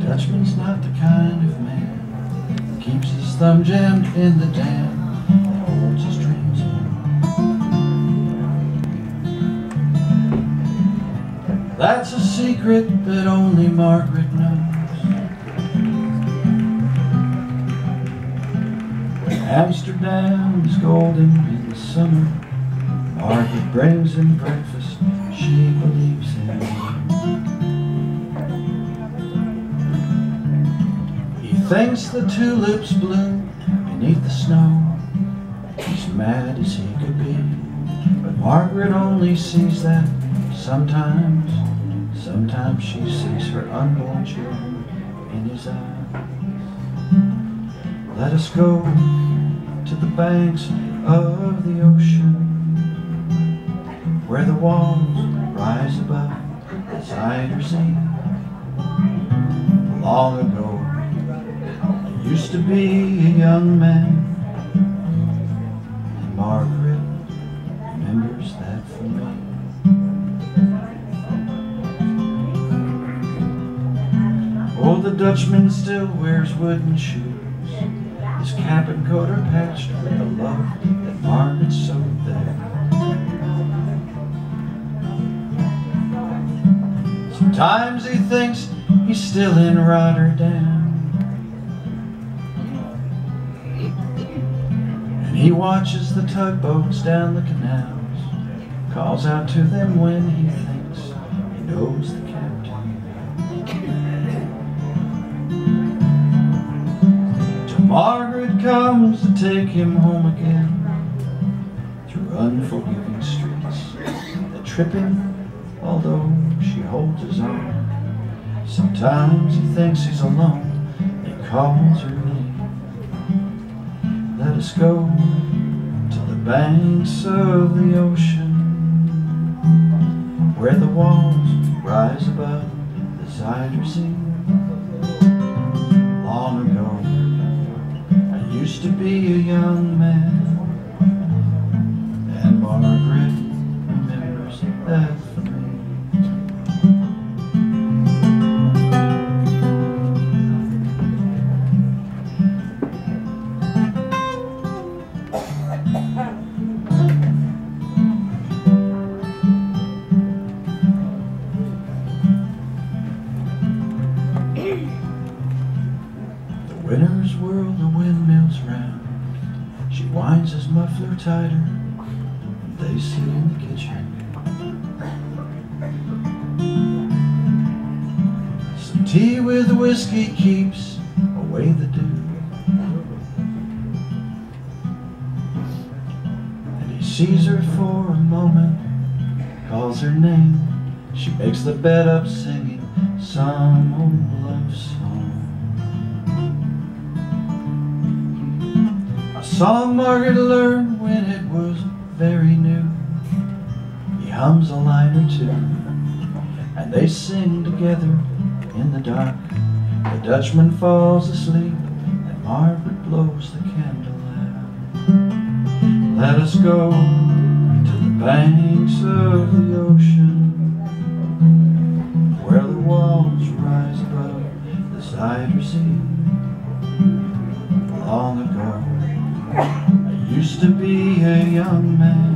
Dutchman's not the kind of man who keeps his thumb jammed in the dam that holds his dreams in. That's a secret that only Margaret knows. Amsterdam is golden in the summer. Margaret brings him breakfast she believes in. He thinks the tulips bloom beneath the snow. He's mad as he could be, but Margaret only sees that sometimes. Sometimes she sees her unborn children in his eyes. Let us go to the banks of the ocean, where the walls rise above the Zuyder Zee. Long ago, there used to be a young man, and Margaret remembers that for me. Oh, the Dutchman still wears wooden shoes. His cap and coat are patched with the love that Margaret sewed there. Sometimes he thinks he's still in Rotterdam, and he watches the tugboats down the canals, calls out to them when he thinks he knows the captain. Margaret comes to take him home again, through unforgiving streets that trip him, although she holds his arm. Sometimes he thinks he's alone, he calls her name. Let us go to the banks of the ocean, where the walls rise above the Zuyder Zee. Long ago, used to be a young man, and Margaret remembers that for me. The winter's whirl the windmills round. She winds his muffler tighter, and they sit in the kitchen. Some tea with whiskey keeps away the dew, and he sees her for a moment, calls her name. She makes the bed up singing some old love song. A song Margaret learned when it was very new. He hums a line or two, and they sing together in the dark. The Dutchman falls asleep, and Margaret blows the candle out. Let us go to the banks of the ocean, where the walls rise above the Zuyder Zee. Long ago, I used to be a young man,